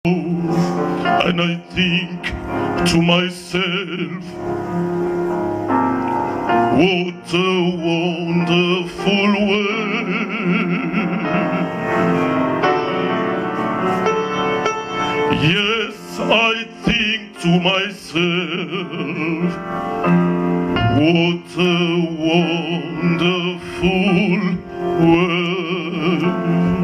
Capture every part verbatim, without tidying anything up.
And I think to myself, what a wonderful world. Yes, I think to myself, what a wonderful world.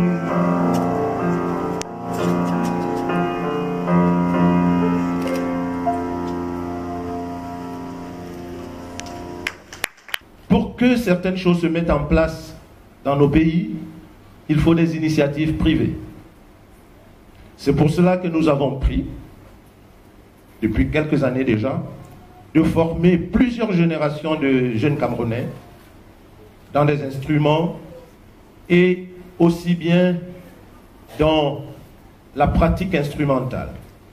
Pour que certaines choses se mettent en place dans nos pays, il faut des initiatives privées. C'est pour cela que nous avons pris, depuis quelques années déjà, de former plusieurs générations de jeunes Camerounais dans des instruments et aussi bien dans la pratique instrumentale.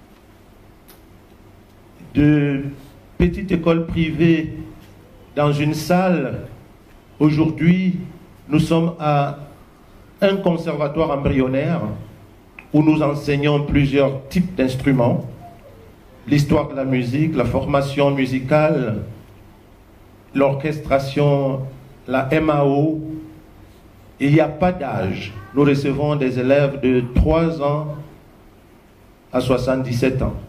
De petites écoles privées dans une salle, aujourd'hui, nous sommes à un conservatoire embryonnaire où nous enseignons plusieurs types d'instruments, l'histoire de la musique, la formation musicale, l'orchestration, la M A O. Et il n'y a pas d'âge. Nous recevons des élèves de trois ans à soixante-dix-sept ans.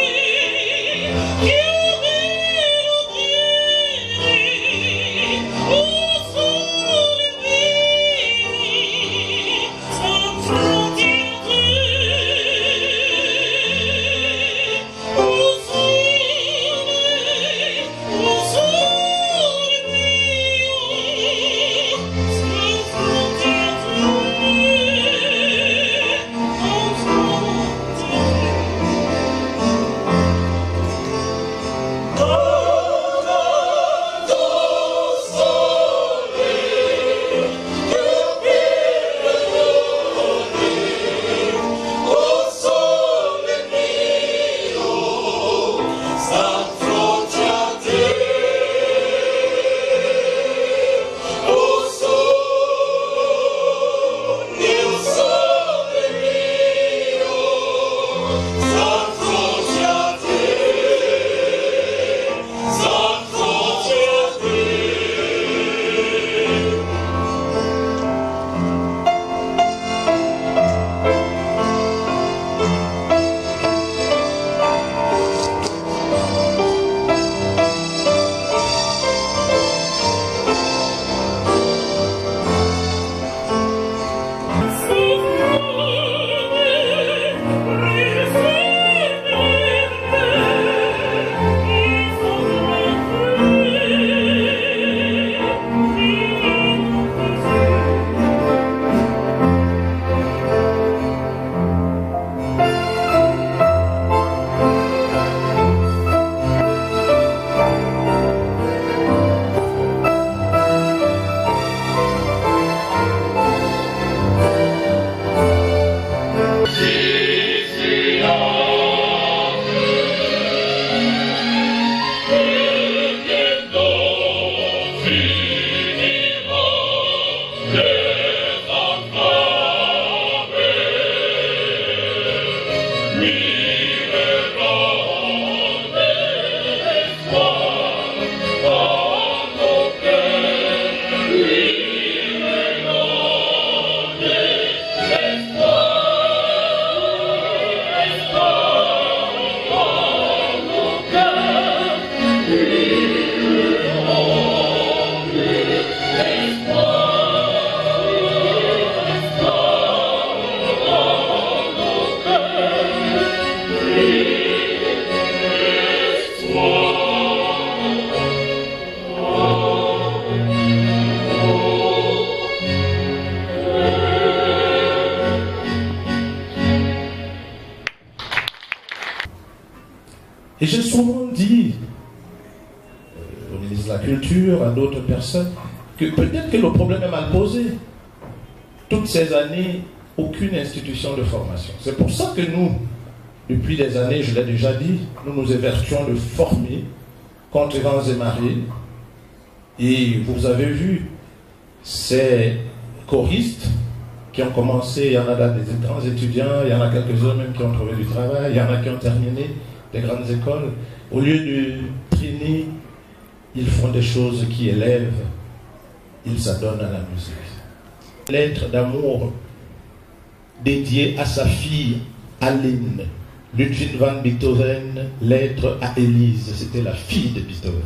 Et j'ai souvent dit euh, au ministre de la Culture, à d'autres personnes, que peut-être que le problème est mal posé. Toutes ces années, aucune institution de formation. C'est pour ça que nous, depuis des années, je l'ai déjà dit, nous nous évertuons de former contre vents et marées. Et vous avez vu, ces choristes qui ont commencé, il y en a là des grands étudiants, il y en a quelques-uns même qui ont trouvé du travail, il y en a qui ont terminé des grandes écoles. Au lieu du Trini, ils font des choses qui élèvent, ils s'adonnent à la musique. Lettre d'amour dédiée à sa fille Aline, Ludwig van Beethoven, lettre à Élise, c'était la fille de Beethoven.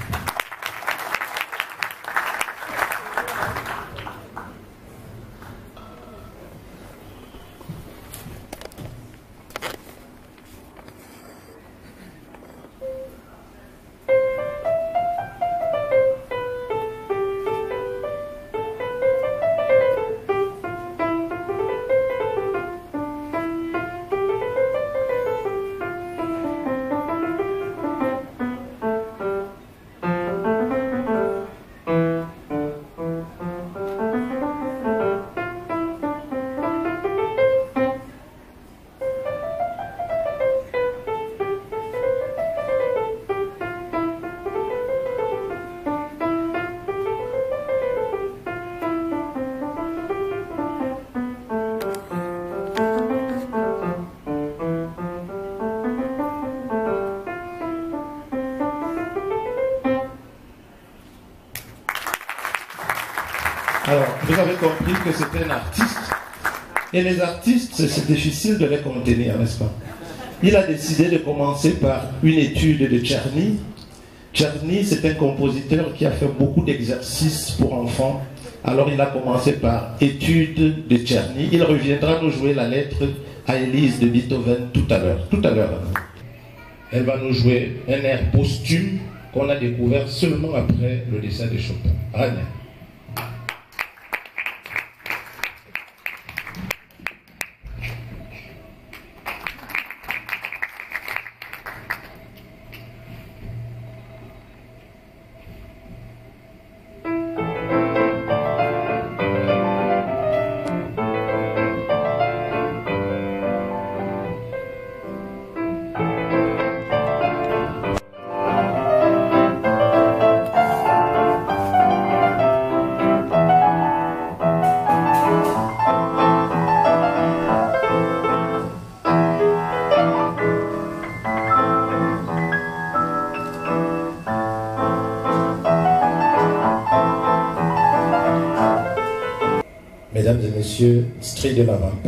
Alors, vous avez compris que c'était un artiste. Et les artistes, c'est difficile de les contenir, n'est-ce pas? Il a décidé de commencer par une étude de Czerny. Czerny, c'est un compositeur qui a fait beaucoup d'exercices pour enfants. Alors, il a commencé par étude de Czerny. Il reviendra nous jouer la lettre à Élise de Beethoven tout à l'heure. Tout à l'heure. Elle va nous jouer un air posthume qu'on a découvert seulement après le décès de Chopin. Allez. Mesdames et messieurs, Stri de la Vampa.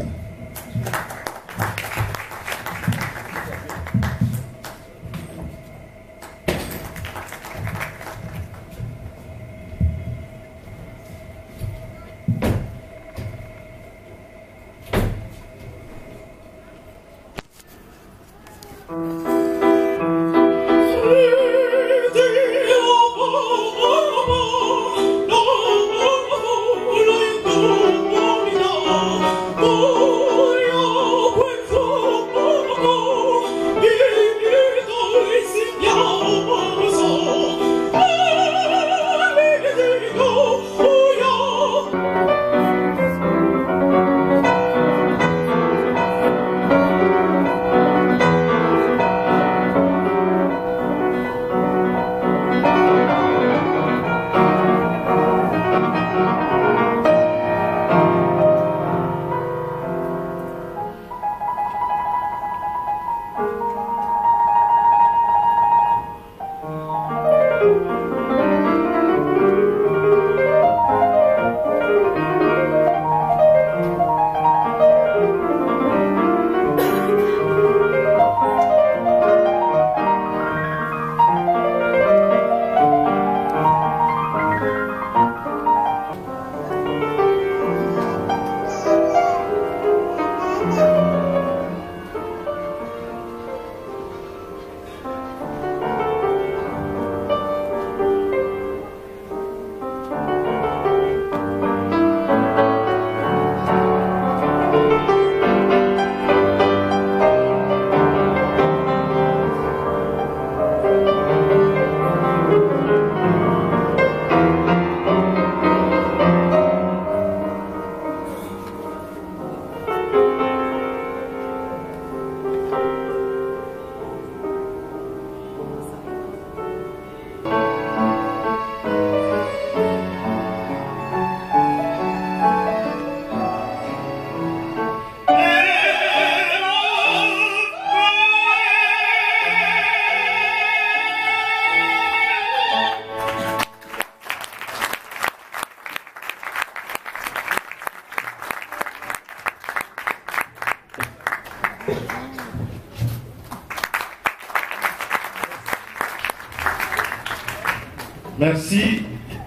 Merci.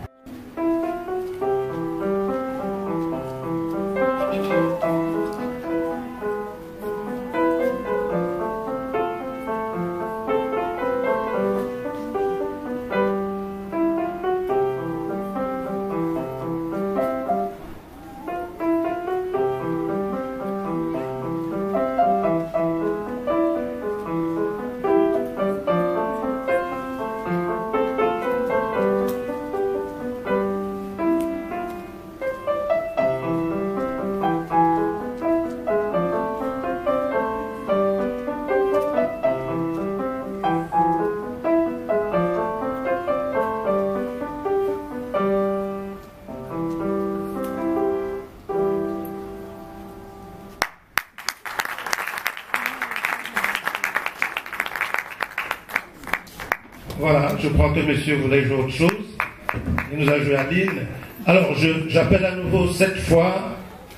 Voilà, je crois que monsieur voulait jouer autre chose. Il nous a joué à Lille. Alors, j'appelle à nouveau cette fois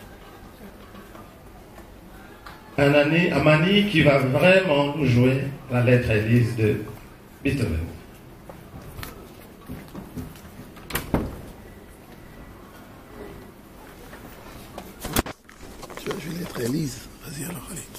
un Ani, Amani qui va vraiment nous jouer la lettre Élise de Beethoven. Tu as joué lettre Élise. Vas-y alors, allez.